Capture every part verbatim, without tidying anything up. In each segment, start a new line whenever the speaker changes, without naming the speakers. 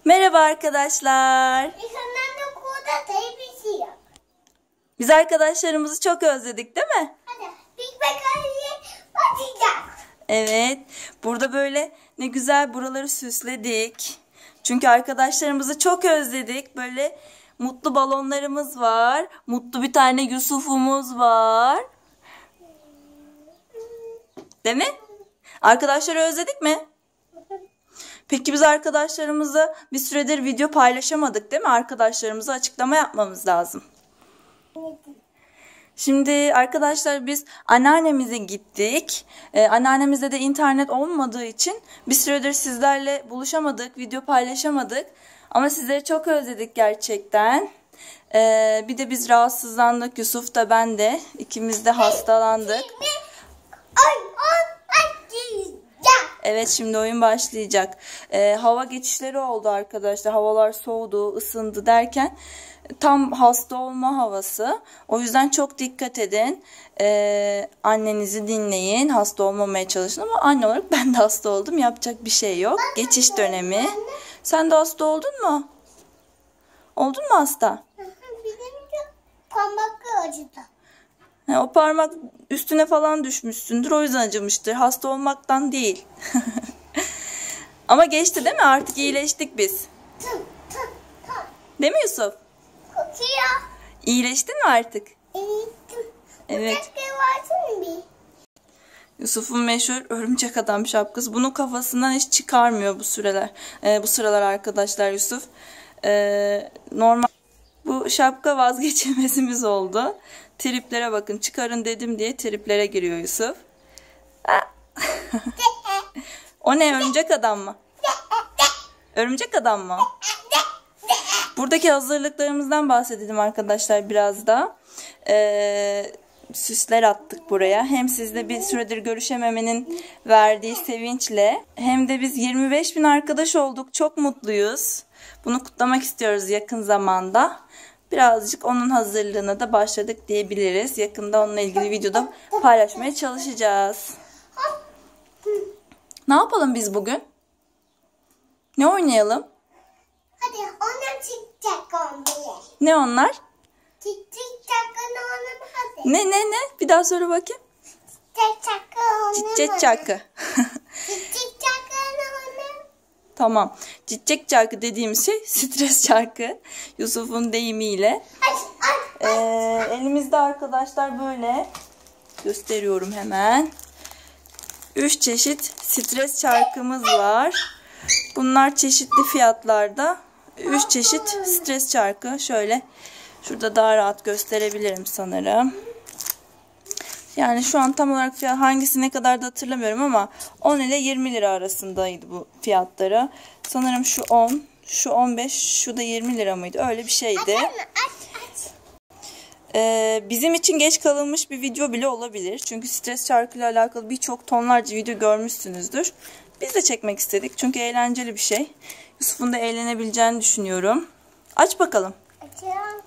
Merhaba arkadaşlar. Biz arkadaşlarımızı çok özledik, değil mi?
Hadi Big Bang'e başlayacağız.
Evet. Burada böyle ne güzel buraları süsledik. Çünkü arkadaşlarımızı çok özledik. Böyle mutlu balonlarımız var. Mutlu bir tane Yusuf'umuz var. Değil mi? Arkadaşları özledik mi? Peki biz arkadaşlarımızla bir süredir video paylaşamadık, değil mi? Arkadaşlarımıza açıklama yapmamız lazım. Şimdi arkadaşlar biz anneannemize gittik. Ee, anneannemizde de internet olmadığı için bir süredir sizlerle buluşamadık, video paylaşamadık. Ama sizleri çok özledik gerçekten. Ee, bir de biz rahatsızlandık. Yusuf da ben de. İkimiz de hastalandık. Evet, şimdi oyun başlayacak. Ee, hava geçişleri oldu arkadaşlar. Havalar soğudu, ısındı derken tam hasta olma havası. O yüzden çok dikkat edin. Ee, annenizi dinleyin. Hasta olmamaya çalışın ama anne olarak ben de hasta oldum. Yapacak bir şey yok. Geçiş dönemi. Sen de hasta oldun mu? Oldun mu hasta?
Benim de parmaklar acıdı.
Ha, o parmak üstüne falan düşmüşsündür. O yüzden acımıştır. Hasta olmaktan değil. Ama geçti, değil mi? Artık iyileştik biz. Değil mi Yusuf?
Kokuyor.
İyileştin mi artık?
Evet.
Evet.
Versene bir.
Yusuf'un meşhur örümcek adam şapkası. Bunu kafasından hiç çıkarmıyor bu süreler. Ee, bu sıralar arkadaşlar Yusuf. Ee, normal bu şapka vazgeçilmezimiz oldu. Triplere bakın. Çıkarın dedim diye triplere giriyor Yusuf. O ne, örümcek adam mı? Örümcek adam mı? Buradaki hazırlıklarımızdan bahsedelim arkadaşlar biraz da. Ee, süsler attık buraya. Hem sizle bir süredir görüşememenin verdiği sevinçle hem de biz yirmi beş bin arkadaş olduk. Çok mutluyuz. Bunu kutlamak istiyoruz yakın zamanda. Birazcık onun hazırlığına da başladık diyebiliriz. Yakında onunla ilgili videoda paylaşmaya çalışacağız. Ne yapalım biz bugün? Ne oynayalım?
Hadi ona çıkacak onu.
Ne onlar?
Çıkacak onu hadi.
Ne ne ne? Bir daha söyle bakayım.
Çıkacak onu.
Çiçek çarkı.
Çıkacak onu.
Tamam. Çiçek çarkı dediğimiz şey stres çarkı. Yusuf'un deyimiyle. Ee, elimizde arkadaşlar böyle gösteriyorum hemen. Üç çeşit stres çarkımız var. Bunlar çeşitli fiyatlarda. Üç çeşit stres çarkı. Şöyle şurada daha rahat gösterebilirim sanırım. Yani şu an tam olarak fiyat hangisi ne kadar da hatırlamıyorum ama on ile yirmi lira arasındaydı bu fiyatları. Sanırım şu on, şu on beş, şu da yirmi lira mıydı? Öyle bir şeydi. Ee, bizim için geç kalınmış bir video bile olabilir. Çünkü stres çarkıyla alakalı birçok tonlarca video görmüşsünüzdür. Biz de çekmek istedik. Çünkü eğlenceli bir şey. Yusuf'un da eğlenebileceğini düşünüyorum. Aç bakalım.
Açıyorum.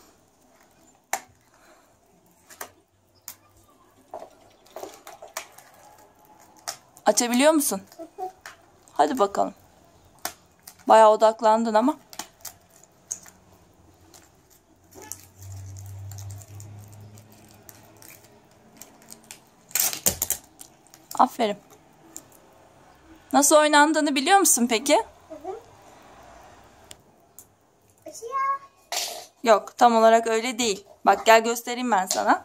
Açabiliyor musun? Hadi bakalım. Bayağı odaklandın ama. Aferin. Nasıl oynandığını biliyor musun peki?
Açıyorum.
Yok, tam olarak öyle değil. Bak gel göstereyim ben sana.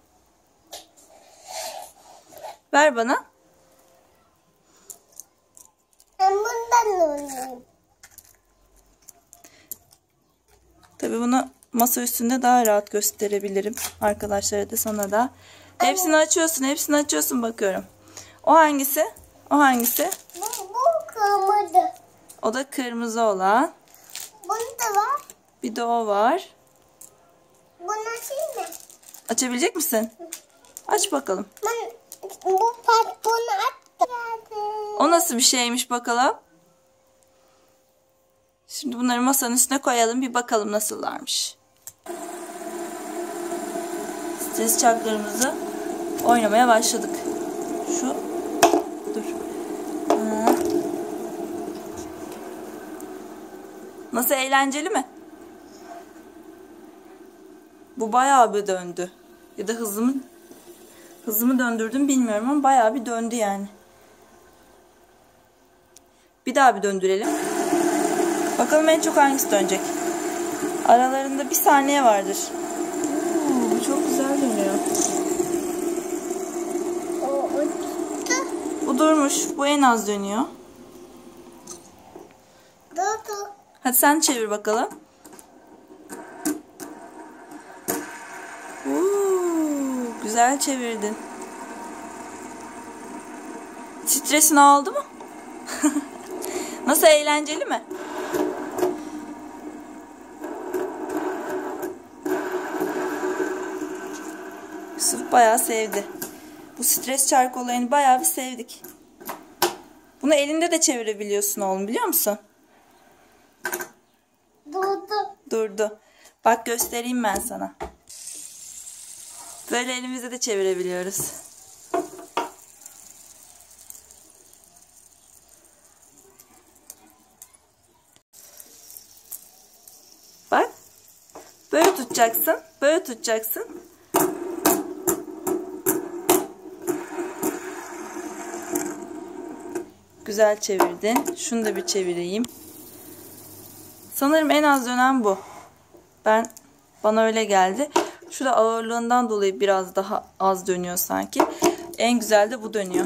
Ver bana.
Ben bundan oynayayım.
Tabii bunu masa üstünde daha rahat gösterebilirim. Arkadaşlara da sana da. Hepsini açıyorsun, hepsini açıyorsun bakıyorum. O hangisi? O hangisi?
Bu, bu kırmızı.
O da kırmızı olan.
Bunda var.
Bir de o var.
Bu nasıl mı?
Açabilecek misin? Aç bakalım.
Ben bu patbunu attım.
O nasıl bir şeymiş bakalım. Şimdi bunları masanın üstüne koyalım. Bir bakalım nasıllarmış. Stres çarklarımızı oynamaya başladık. Şu. Dur. Ha. Nasıl, eğlenceli mi? Bu bayağı bir döndü. Ya da hızımı hızımı döndürdüm bilmiyorum ama bayağı bir döndü yani. Bir daha bir döndürelim. Bakalım en çok hangisi dönecek. Aralarında bir saniye vardır. Oo, bu çok güzel dönüyor. Bu durmuş. Bu en az dönüyor.
Durdu.
Hadi sen çevir bakalım. Oo, güzel çevirdin. Stresini aldı mı? Nasıl, eğlenceli mi? Yusuf bayağı sevdi. Bu stres çarkı olayını bayağı bir sevdik. Bunu elinde de çevirebiliyorsun oğlum, biliyor musun?
Durdu.
Durdu. Bak göstereyim ben sana. Böyle elimizde de çevirebiliyoruz. Bak. Böyle tutacaksın. Böyle tutacaksın. Güzel çevirdin. Şunu da bir çevireyim. Sanırım en az dönen bu. Ben bana öyle geldi. Şurada ağırlığından dolayı biraz daha az dönüyor sanki. En güzel de bu dönüyor.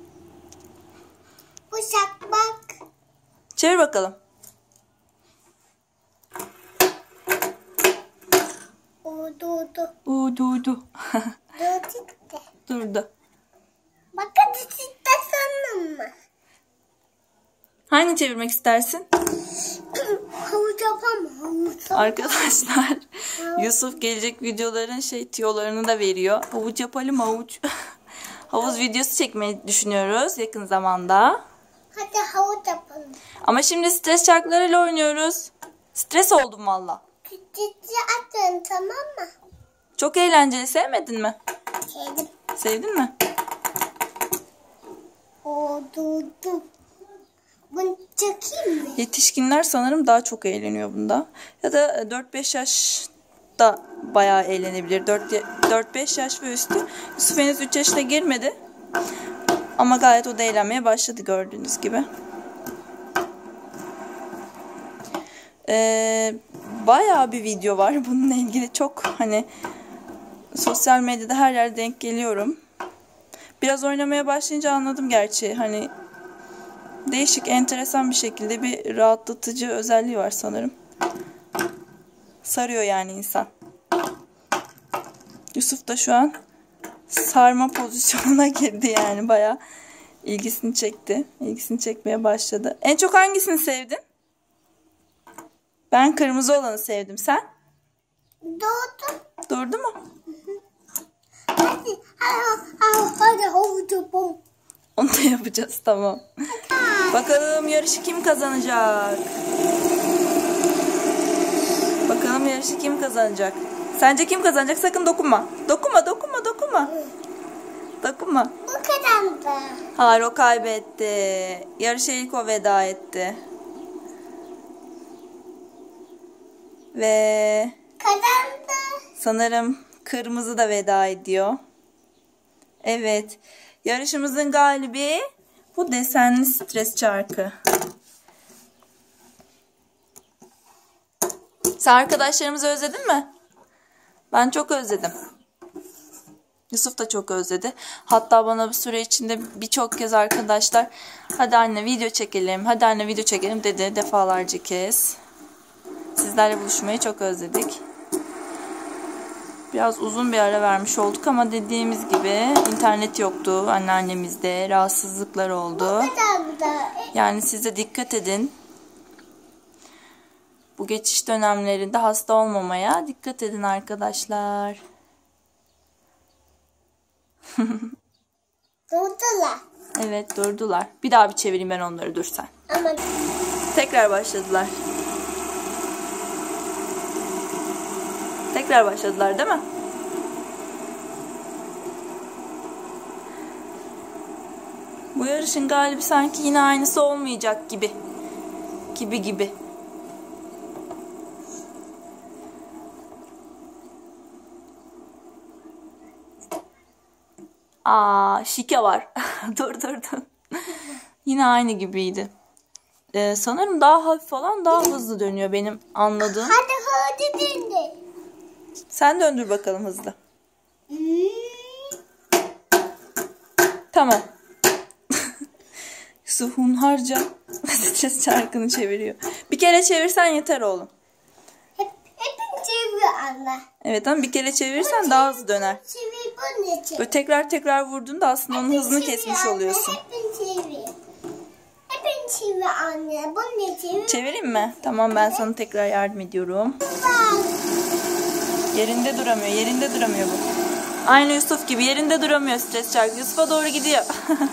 Bu şakmak.
Çevir bakalım.
O durdu.
Uuu durdu.
Durdu de.
Durdu.
Bakın cidden sandım mı?
Hangi çevirmek istersin?
Havuç yapamam. Havuç.
Arkadaşlar Yusuf gelecek videoların şey tiyolarını da veriyor. Havuç yapalım, havuç. Havuz videosu çekmeyi düşünüyoruz yakın zamanda.
Hadi havuç yapalım.
Ama şimdi stres çarklarıyla oynuyoruz. Stres oldum valla.
Ciddi atın, tamam mı?
Çok eğlenceli, sevmedin mi?
Sevdim.
Sevdin mi?
O durdu. Bunu çekeyim mi?
Yetişkinler sanırım daha çok eğleniyor bunda. Ya da dört beş yaş da bayağı eğlenebilir. dört beş yaş ve üstü. Yusuf henüz üç yaşına girmedi. Ama gayet o da eğlenmeye başladı gördüğünüz gibi. Ee, bayağı bir video var bununla ilgili. Çok hani sosyal medyada her yerde denk geliyorum. Biraz oynamaya başlayınca anladım gerçi. Hani değişik, enteresan bir şekilde bir rahatlatıcı özelliği var sanırım. Sarıyor yani insan. Yusuf da şu an sarma pozisyonuna girdi yani, bayağı ilgisini çekti. İlgisini çekmeye başladı. En çok hangisini sevdin? Ben kırmızı olanı sevdim. Sen?
Durdu.
Durdu mu?
Hadi, hadi, hadi, hadi havuç yapalım.
Onu da yapacağız, tamam. Bakalım yarışı kim kazanacak? Bakalım yarışı kim kazanacak? Sence kim kazanacak? Sakın dokunma. Dokunma, dokunma, dokunma. Dokunma.
Bu kadardı.
Hayır, o kaybetti. Yarışa ilk o veda etti. Ve
Kazandı.
sanırım kırmızı da veda ediyor. Evet. Yarışımızın galibi bu desenli stres çarkı. Sen arkadaşlarımızı özledin mi? Ben çok özledim. Yusuf da çok özledi. Hatta bana bir süre içinde birçok kez arkadaşlar hadi anne video çekelim, hadi anne video çekelim dedi defalarca kez. Sizlerle buluşmayı çok özledik. Biraz uzun bir ara vermiş olduk ama dediğimiz gibi internet yoktu anneannemizde, rahatsızlıklar oldu. Yani siz de dikkat edin. Bu geçiş dönemlerinde hasta olmamaya dikkat edin arkadaşlar.
Durdular.
Evet, durdular. Bir daha bir çevireyim ben onları, dur sen.
Ama
Tekrar başladılar. Tekrar başladılar değil mi? Bu yarışın galibi sanki yine aynısı olmayacak gibi. Gibi gibi. Aa, şike var. dur dur dur. Yine aynı gibiydi. Ee, sanırım daha hafif falan daha hızlı dönüyor benim anladığım.
Hadi hadi döndür.
Sen döndür bakalım hızlı.
Hmm.
Tamam. Yusuf hunharca stres çarkını çeviriyor. Bir kere çevirsen yeter oğlum.
Hep, hepin çeviriyor anne.
Evet ama bir kere çevirirsen daha hızlı döner.
Çevir bu ne çevir?
Böyle tekrar tekrar vurduğunda aslında onun hızını kesmiş oluyorsun.
Hepin çevir. Hepin çevir anne. Bu ne çevir?
Çevireyim mi? Tamam ben sana tekrar yardım ediyorum. Yerinde duramıyor. Yerinde duramıyor bu. Aynı Yusuf gibi yerinde duramıyor stres çarkı. Yusuf'a doğru gidiyor.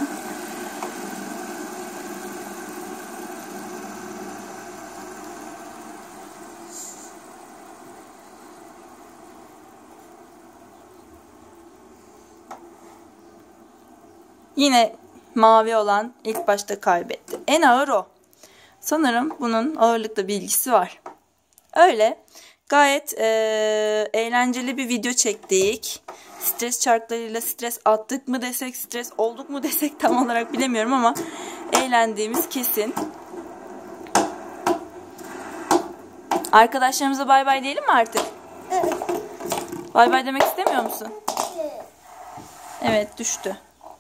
Yine mavi olan ilk başta kaybetti. En ağır o. Sanırım bunun ağırlıkla bir ilgisi var. Öyle gayet e, eğlenceli bir video çektik. Stres çarklarıyla stres attık mı desek, stres olduk mu desek tam olarak bilemiyorum ama eğlendiğimiz kesin. Arkadaşlarımıza bay bay diyelim mi artık? Bay bay demek istemiyor musun? Evet düştü.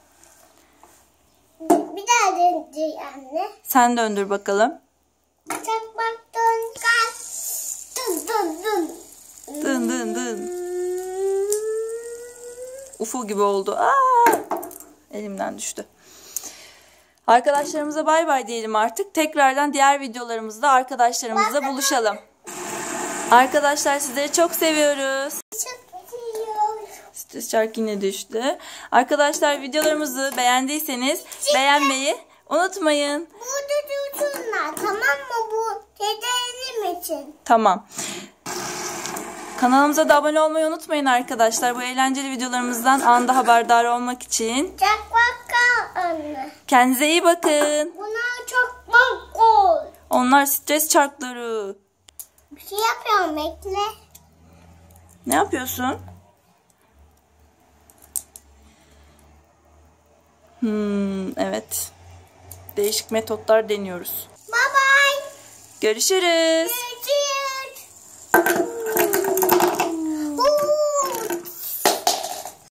Bir daha döndür anne.
Sen döndür bakalım.
Çakmak dön kalk. Dın dın dın.
Dın dın dın. U F O gibi oldu. Aa! Elimden düştü. Arkadaşlarımıza bay bay diyelim artık. Tekrardan diğer videolarımızda arkadaşlarımızla buluşalım. Arkadaşlar sizleri çok seviyoruz.
Çok seviyorum.
Stres çarkı yine düştü. Arkadaşlar videolarımızı beğendiyseniz beğenmeyi unutmayın.
Burada dursunlar tamam mı bu dedenim için?
Tamam. Kanalımıza da abone olmayı unutmayın arkadaşlar. Bu eğlenceli videolarımızdan anında haberdar olmak için.
Çakmak kal anne.
Kendinize iyi bakın.
Buna çok makul.
Onlar stres çarkları.
Bir şey yapıyorum bekle.
Ne yapıyorsun? Hmm, evet. Değişik metotlar deniyoruz.
Bye bye.
Görüşürüz.